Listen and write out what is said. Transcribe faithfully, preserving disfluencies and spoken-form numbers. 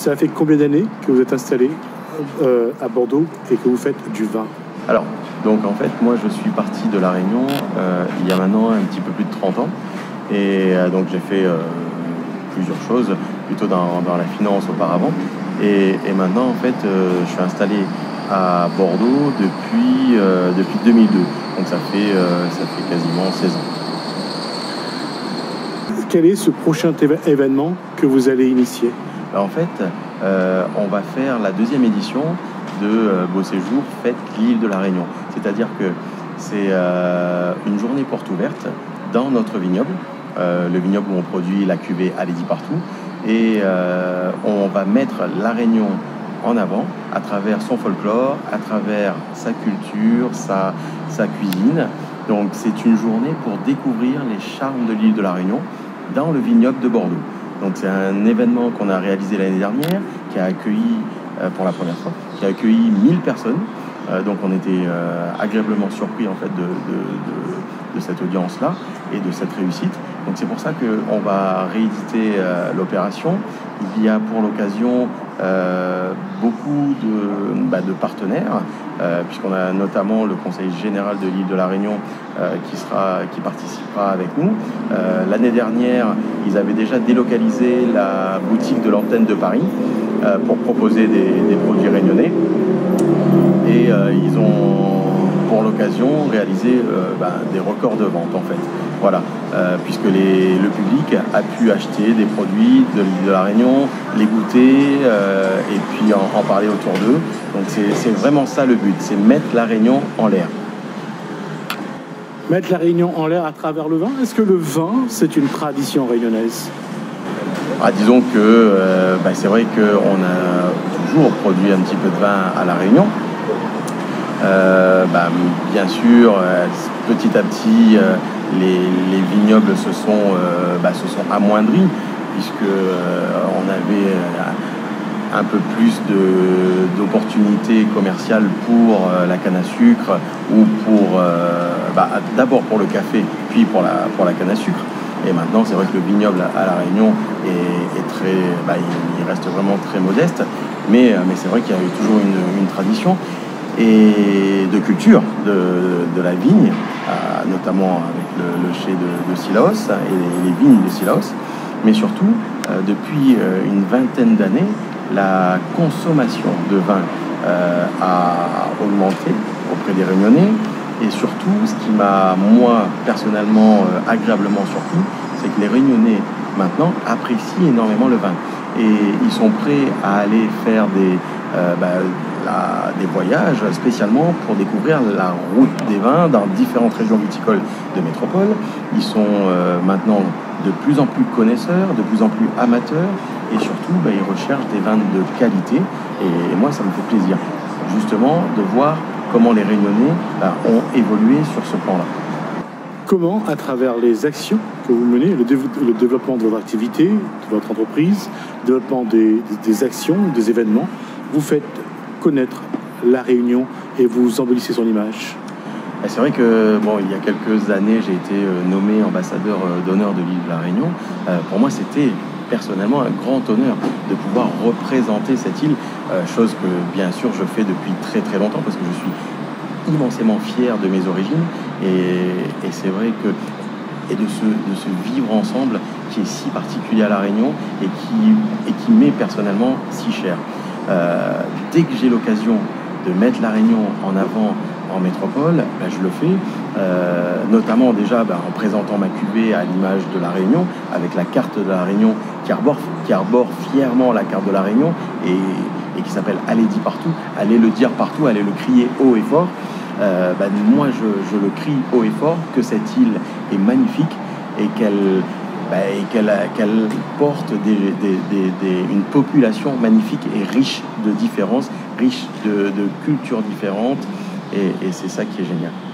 Ça fait combien d'années que vous êtes installé euh, à Bordeaux et que vous faites du vin? Alors, donc en fait, moi je suis parti de La Réunion euh, il y a maintenant un petit peu plus de trente ans. Et euh, donc j'ai fait euh, plusieurs choses, plutôt dans, dans la finance auparavant. Et, et maintenant, en fait, euh, je suis installé à Bordeaux depuis, euh, depuis deux mille deux. Donc ça fait, euh, ça fait quasiment seize ans. Quel est ce prochain événement que vous allez initier? Alors, en fait, euh, on va faire la deuxième édition de euh, Beau Séjour Fête l'île de la Réunion. C'est-à-dire que c'est euh, une journée porte ouverte dans notre vignoble, euh, le vignoble où on produit la cuvée Allez Dis Partout. Et euh, on va mettre la Réunion en avant à travers son folklore, à travers sa culture, sa, sa cuisine. Donc c'est une journée pour découvrir les charmes de l'île de la Réunion dans le vignoble de Bordeaux. Donc c'est un événement qu'on a réalisé l'année dernière, qui a accueilli euh, pour la première fois, qui a accueilli mille personnes. Euh, donc on était euh, agréablement surpris en fait de, de, de, de cette audience-là et de cette réussite. Donc c'est pour ça qu'on va rééditer euh, l'opération. Il y a pour l'occasion euh, beaucoup de, bah, de partenaires, euh, puisqu'on a notamment le Conseil général de l'île de la Réunion euh, qui, sera, qui participera avec nous. Euh, l'année dernière, ils avaient déjà délocalisé la boutique de l'antenne de Paris euh, pour proposer des, des produits réunionnais. Et euh, ils ont, pour l'occasion, réalisé euh, bah, des records de vente, en fait. Voilà, euh, puisque les, le public a pu acheter des produits de l'île de la Réunion, les goûter euh, et puis en, en parler autour d'eux. Donc c'est vraiment ça le but, c'est mettre la Réunion en l'air. Mettre la Réunion en l'air à travers le vin. Est-ce que le vin, c'est une tradition réunionnaise? Ah, disons que euh, bah, c'est vrai qu'on a toujours produit un petit peu de vin à la Réunion. Euh, bah, bien sûr, euh, petit à petit, euh, les, les vignobles se sont, euh, bah, se sont amoindris, puisque euh, on avait euh, un peu plus d'opportunités commerciales pour euh, la canne à sucre ou pour, euh, bah, d'abord pour le café, puis pour la, pour la canne à sucre. Et maintenant, c'est vrai que le vignoble à La Réunion est, est très, bah, il, il reste vraiment très modeste, mais, mais c'est vrai qu'il y a eu toujours une, une tradition et de culture de, de la vigne, euh, notamment avec le, le chai de, de Sillaos et les, les vignes de Sillaos. Mais surtout, euh, depuis euh, une vingtaine d'années, la consommation de vin euh, a augmenté auprès des Réunionnais. Et surtout, ce qui m'a, moi, personnellement, euh, agréablement surpris, c'est que les Réunionnais, maintenant, apprécient énormément le vin. Et ils sont prêts à aller faire des, euh, bah, la, des voyages spécialement pour découvrir la route des vins dans différentes régions viticoles de métropole. Ils sont euh, maintenant de plus en plus connaisseurs, de plus en plus amateurs, et surtout, bah, ils recherchent des vins de qualité. Et, et moi, ça me fait plaisir, justement, de voir comment les Réunionnais bah, ont évolué sur ce plan-là. Comment, à travers les actions que vous menez, le, dév le développement de votre activité, de votre entreprise, le développement des, des, des actions, des événements, vous faites connaître la Réunion et vous embellissez son image? C'est vrai que bon, il y a quelques années, j'ai été nommé ambassadeur d'honneur de l'île de la Réunion. Euh, pour moi, c'était personnellement un grand honneur de pouvoir représenter cette île, euh, chose que bien sûr je fais depuis très très longtemps parce que je suis immensément fier de mes origines et, et c'est vrai que et de ce, de ce vivre ensemble qui est si particulier à La Réunion et qui, et qui m'est personnellement si cher. Euh, dès que j'ai l'occasion de mettre La Réunion en avant en métropole, ben je le fais, euh, notamment déjà ben, en présentant ma cuvée à l'image de La Réunion, avec la carte de La Réunion qui arbore, qui arbore fièrement la carte de La Réunion et, et qui s'appelle Allez Dis Partout, allez le dire partout, allez le crier haut et fort. Euh, ben, moi je, je le crie haut et fort que cette île est magnifique et qu'elle ben, qu'elle qu'elle porte des, des, des, des, une population magnifique et riche de différences, riche de, de cultures différentes. Et, et c'est ça qui est génial.